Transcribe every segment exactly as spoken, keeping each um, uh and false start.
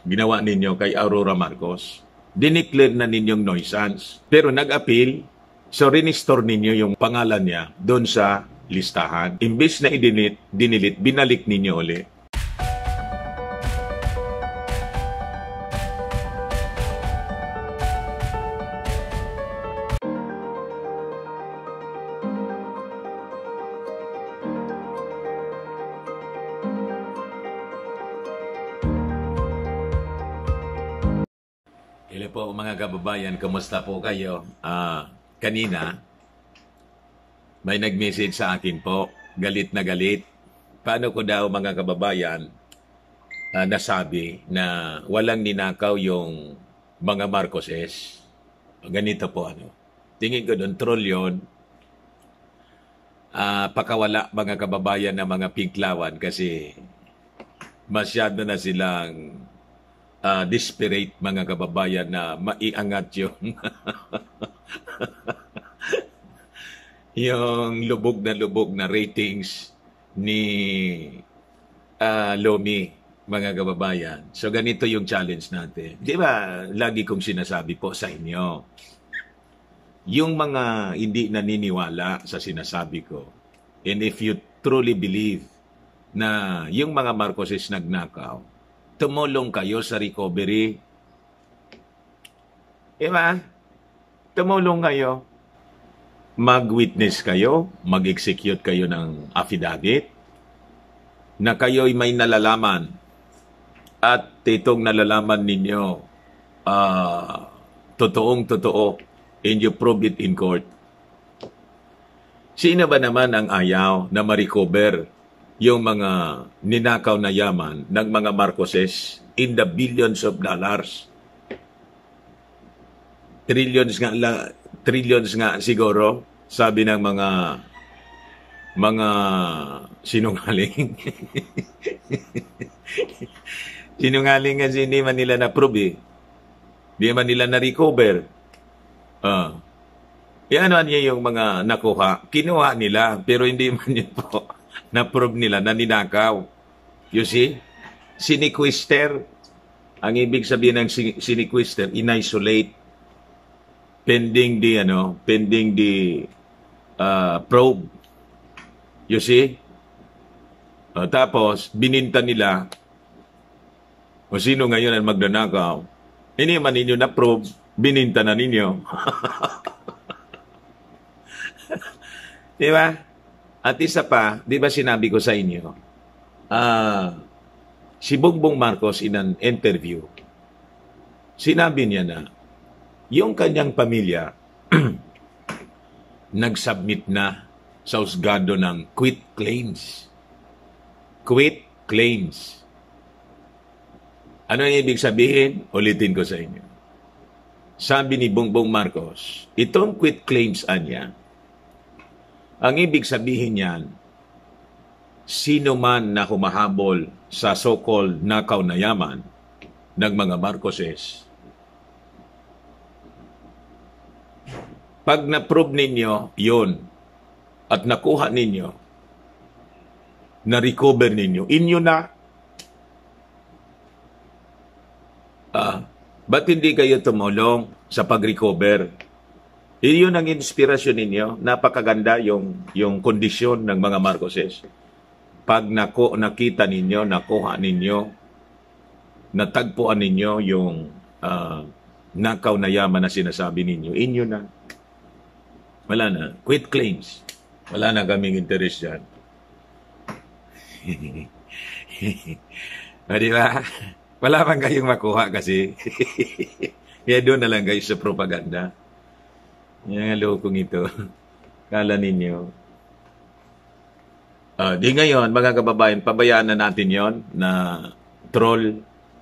ginawa ninyo kay Aurora Marcos. Dineclare na ninyong nuisance. Pero nag-appeal, so rinistore ninyo yung pangalan niya doon sa listahan. Imbes na i-delete, dinilit, binalik ninyo ulit. Hello po mga kababayan, kamusta po kayo? Uh, kanina, may nag-message sa akin po, galit na galit. Paano ko daw mga kababayan uh, nasabi na walang ninakaw yung mga Marcoses? Ganito po ano. Tingin ko doon, troll yun. Uh, pakawala mga kababayan ng mga pinklawan kasi masyado na silang Uh, desperate mga kababayan na maiangat yung yung lubog na lubog na ratings ni uh, Lomi mga kababayan. So ganito yung challenge natin. Di ba lagi kong sinasabi po sa inyo, yung mga hindi naniniwala sa sinasabi ko, and if you truly believe na yung mga Marcoses nagnakaw, tumulong kayo sa recovery. Diba? Tumulong kayo. Mag-witness kayo, mag-execute kayo ng affidavit na kayo'y may nalalaman at itong nalalaman ninyo uh, totoong totoo and you prove it in court. Sino ba naman ang ayaw na ma-recover yung mga ninakaw na yaman ng mga Marcoses in the billions of dollars? Trillions nga, la, trillions nga siguro, sabi ng mga mga sinungaling. Sinungaling kasi hindi man nila na-prove eh. Hindi man nila na-recover. Uh, yan ano niya yung mga nakuha. Kinuha nila, pero hindi man yun po na-prove nila na ninakaw. You see? Siniquister. Ang ibig sabihin ng siniquister, in-isolate. Pending the, ano, pending the uh, probe. You see? Uh, tapos, bininta nila. O sino ngayon ang magnanakaw? Hindi man ninyo na-probe, bininta na ninyo. Di ba? At isa pa, di ba sinabi ko sa inyo, uh, si Bongbong Marcos in an interview, sinabi niya na yung kanyang pamilya nag-submit na sa husgado ng quit claims. Quit claims. Ano yung ibig sabihin? Ulitin ko sa inyo. Sabi ni Bongbong Marcos, itong quit claims anya, ang ibig sabihin niyan, sino man na humahabol sa so-called nakaw na yaman ng mga Marcoses, pag na-prove ninyo yun at nakuha ninyo, na-recover ninyo, inyo na. Ah, ba't hindi kayo tumulong sa pag-recover? Iyon ang inspirasyon ninyo. Napakaganda yung, yung kondisyon ng mga Marcoses. Pag naku, nakita ninyo, nakuha ninyo, natagpuan ninyo yung uh, nakaw na yaman na sinasabi ninyo, inyo na. Wala na. Quit claims. Wala na kaming interest dyan. O, di ba? Wala pang kayong makuha kasi. Kaya doon na lang guys sa propaganda. Yung lokong ito. Kala ninyo. Uh, di ngayon, mga kababayan, pabayaan na natin yon na troll.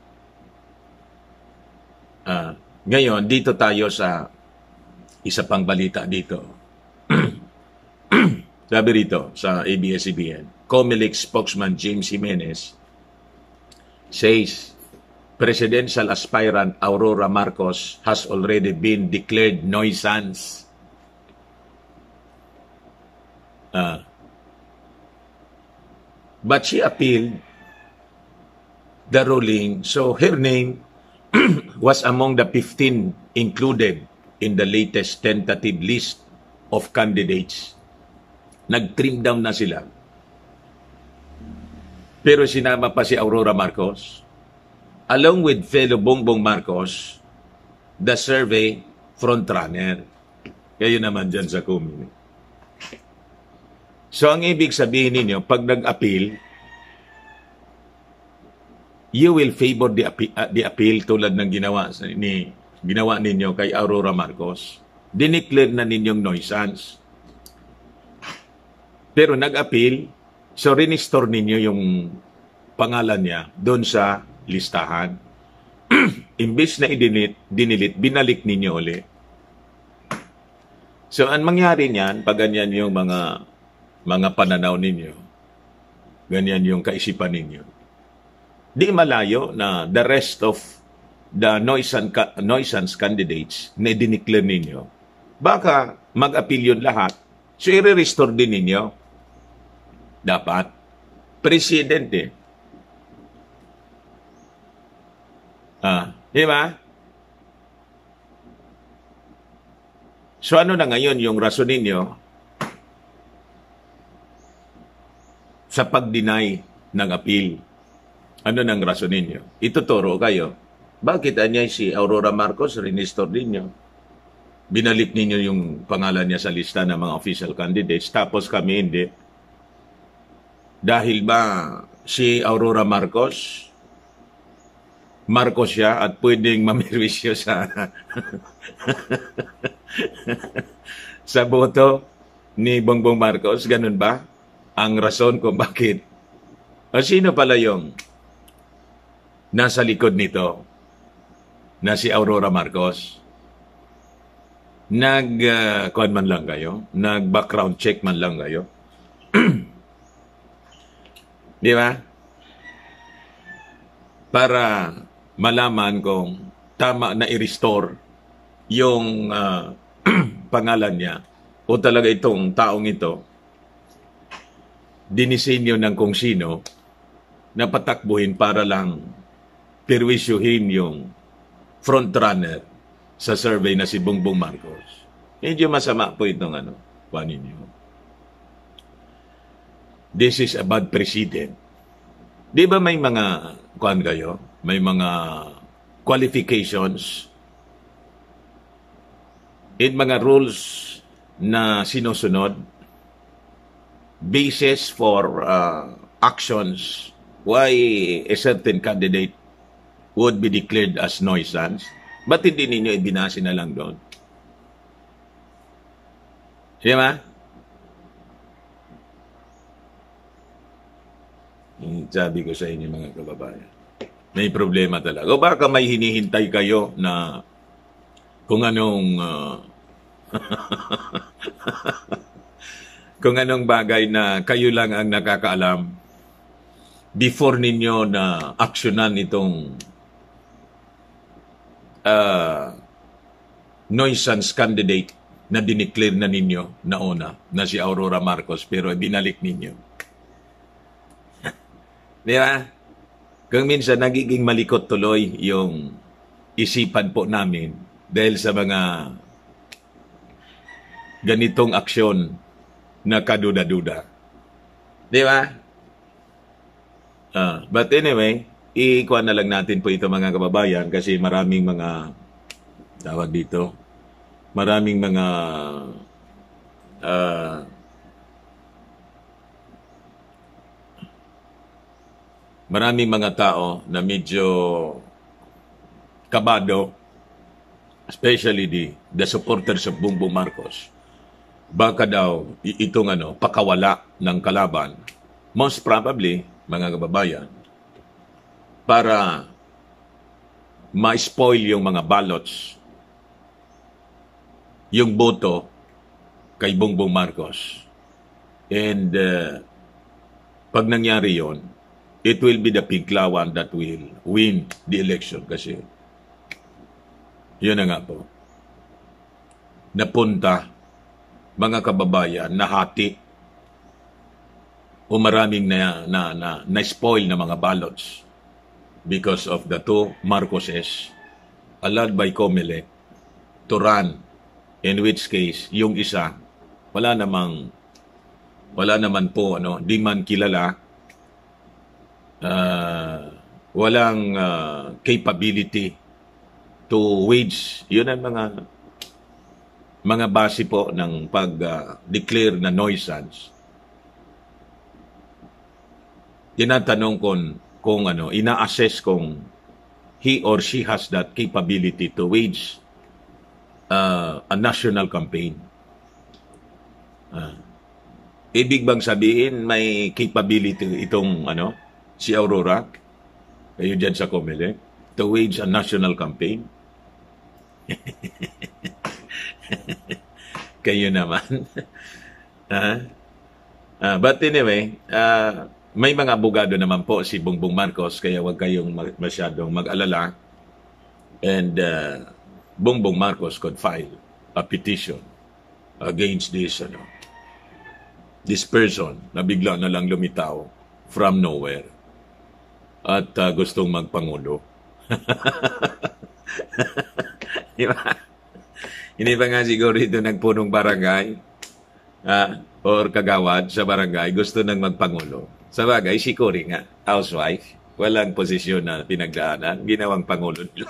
Uh, ngayon, dito tayo sa isa pang balita dito. Sabi rito sa A B S C B N, Comelec spokesman James Jimenez says presidential aspirant Aurora Marcos has already been declared nuisance. Uh, but she appealed the ruling. So her name was among the fifteen included in the latest tentative list of candidates. Nag-trim down na sila. Pero sinama pa si Aurora Marcos, along with fellow Bongbong Marcos, the survey frontrunner. Kayo naman dyan sa community. So ang ibig sabihin ninyo, pag nag-appeal, you will favor the appeal, uh, the appeal tulad ng ginawa, ni, ginawa ninyo kay Aurora Marcos. Dineclare na ninyong nuisance. Pero nag-appeal, so rinestore ninyo yung pangalan niya doon sa listahan. Imbis na i-delete, dinilit, binalik ninyo ulit. So, ang mangyari niyan, pag ganyan yung mga, mga pananaw ninyo, ganyan yung kaisipan ninyo, di malayo na the rest of the nuisance, nuisance candidates na dineclare ninyo, baka mag-appeal yun lahat. So, i-restore din ninyo. Dapat. Presidente. Ah, di ba? So ano na ngayon yung rason ninyo sa pag-deny ng appeal? Ano nang rason ninyo? Ituturo kayo. Bakit anyay si Aurora Marcos, rinestore ninyo? Binalik ninyo yung pangalan niya sa lista ng mga official candidates, tapos kami hindi. Dahil ba si Aurora Marcos, Marcos siya at pwedeng mamirwisyo sa sa boto ni Bongbong Marcos? Ganun ba ang rason kung bakit? O sino pala yung nasa likod nito na si Aurora Marcos? Nag, uh, kuhan man lang kayo? Nag-background check man lang kayo? Di ba? Para malaman kung tama na i-restore yung uh, pangalan niya o talaga itong taong ito dinisenyo ng kung sino na patakbuhin para lang perwisyuhin yung frontrunner sa survey na si Bongbong Marcos. Medyo masama po itong ano, kuhanin niyo. This is a bad precedent. Di ba may mga, kuhan kayo, may mga qualifications in mga rules na sinusunod, basis for uh, actions why a certain candidate would be declared as nuisance. Ba't hindi ninyo ibinasi na lang doon? Di ba? Sabi ko sa inyo mga kababayan, may problema talaga. O baka may hinihintay kayo na kung anong uh, kung anong bagay na kayo lang ang nakakaalam before ninyo na aksyonan itong uh, nuisance candidate na dineclare na ninyo na una, na si Aurora Marcos, pero binalik ninyo. Di ba? Kung minsan nagiging malikot tuloy yung isipan po namin dahil sa mga ganitong aksyon na kaduda-duda. Di ba? Uh, but anyway, ikuha na lang natin po ito mga kababayan kasi maraming mga tawag dito, maraming mga uh, maraming mga tao na medyo kabado, especially the, the supporters of Bongbong Marcos. Baka daw itong ano, pakawala ng kalaban, most probably, mga kababayan, para ma-spoil yung mga ballots, yung boto kay Bongbong Marcos. And uh, pag nangyari yon, it will be the Piglawan that will win the election kasi yun na nga po. Napunta, mga kababayan, nahati o maraming na, na, na, na spoil na mga ballots because of the two Marcoses allowed by COMELEC to run, in which case yung isa wala namang wala naman po ano, di man kilala, uh, walang uh, capability to wage. Yun ang mga mga base po ng pag-declare uh, na nuisance. Tinatanong kung, kung ano, ina-assess kung he or she has that capability to wage uh, a national campaign. Uh, ibig bang sabihin may capability itong ano, si Aurora, kayo dyan sa COMELEC, to wage a national campaign? Kayo naman. uh, uh, but anyway, uh, may mga abogado naman po si Bongbong Marcos, kaya huwag kayong masyadong mag-alala. And uh, Bongbong Marcos could file a petition against this ano, this person na bigla na lang lumitaw from nowhere at uh, gustong magpangulo. Diba? Hindi ba nga siguro ito nagpunong barangay uh, or kagawad sa barangay gusto nang magpangulo? Sa bagay, si Cory nga, housewife, walang posisyon na pinagdaanan, ginawang pangulo nila.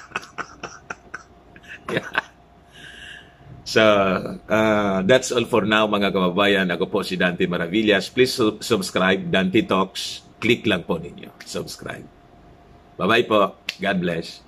Yeah. So, uh, that's all for now mga kababayan. Ako po si Dante Maravillas. Please su- subscribe, Dante Talks. Click lang po ninyo. Subscribe. Bye-bye po. God bless.